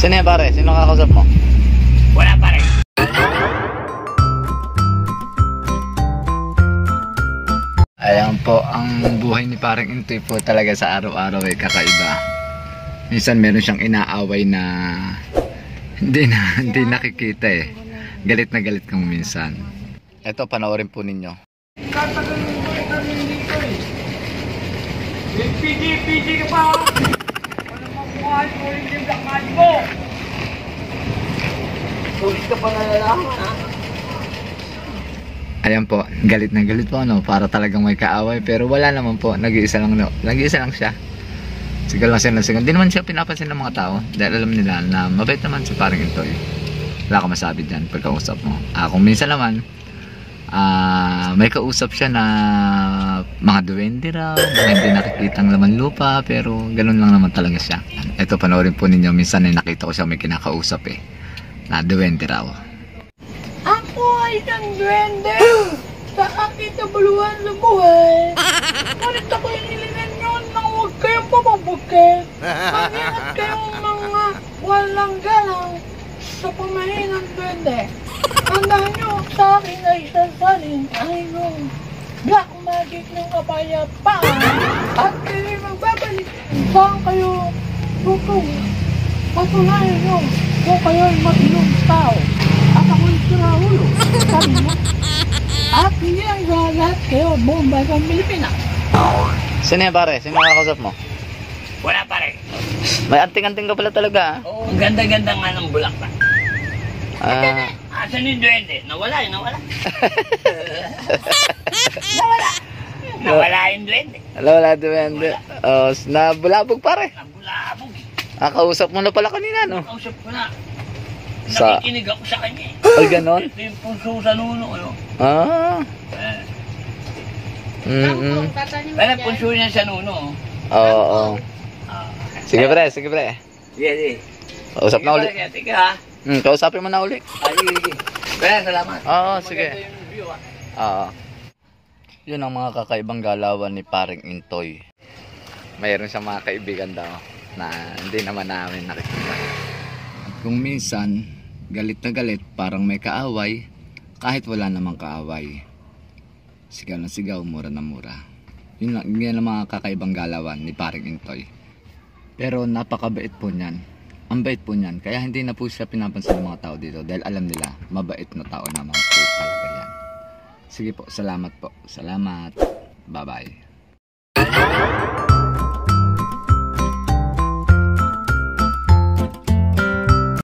Sino yan pare? Sino kakausap mo? Wala pare. Ayan po, ang buhay ni parang Intoy po talaga sa araw-araw ay kakaiba. Minsan meron siyang inaaway na hindi nakikita eh. Galit na galit kang minsan. Ito, panoorin po ninyo. Katagalin mo rin kami dito eh. PG ka pa. Ano mabuhay mo rin yung black magic mo? Sulit ka pa nalalaman ha? Ayan po, galit na galit po ano, para talagang may kaaway. Pero wala naman po, nag-iisa lang siya. Sigal lang siya. Hindi naman siya pinapansin ng mga tao. Dahil alam nila na mabait naman si parang Intoy. Wala ka masabi dyan pagkausap mo. Kung minsan naman, may kausap siya na mga duwende raw, mga hindi nakikitang laman lupa, pero ganun lang naman talaga siya. Ito, panoorin po ninyo, minsan ay nakita ko siya may kinakausap eh, na duwende raw. Ako ay isang duwende sa aking kabuluhan sa buhay. Ngunit ako'y nilinan nyo nang huwag kayong pamabukit. Mag-ingat kayong mga walang galang sa pamahinang duwende. Tandaan nyo, sa akin ay sasalin ay yung black magic ng kapayapaan. At kayo'y magbabalik saan kayo bukong. Patunayan nyo kung kayo'y matinong tao. At ako'y siraulo. Sabi nyo. At hindi ang lahat kayo buong bansang Pilipinas. Sino yan pare? Sino kakausap mo? Wala pare. May anting-anting ka pala talaga. Oo, ang ganda-ganda nga ng bulaklak. Asan yung duwende? Nawala. Nawala yung duwende. Wala duwende. Nabulabog pare. Nabulabog eh. Kausap mo na pala kanina no? Kausap ko na. Sa... Nakikinig ako sa kanya eh. Ay ganon? Ito yung puso sa nuno. Ano? Kaya punso niya sa nuno. Oo. Sige pre. Sige. Kausap na ulit. Sige ha. Kausapin mo na ulit. Sige. Kaya salamat. Oo, sige. Maganda yung review ha. Yun ang mga kakaibang galawan ni paring Intoy. Mayroon siyang mga kaibigan daw na hindi naman namin nakikita. Kung minsan galit na galit, parang may kaaway, kahit wala namang kaaway. Sigaw na sigaw, mura na mura. Yun ang mga kakaibang galawan ni paring Intoy. Pero napakabait po niyan. Ang bait po niyan, kaya hindi na po siya pinapansin ng mga tao dito dahil alam nila, mabait na tao naman po talaga yan. Sige po, salamat po. Salamat. Bye-bye.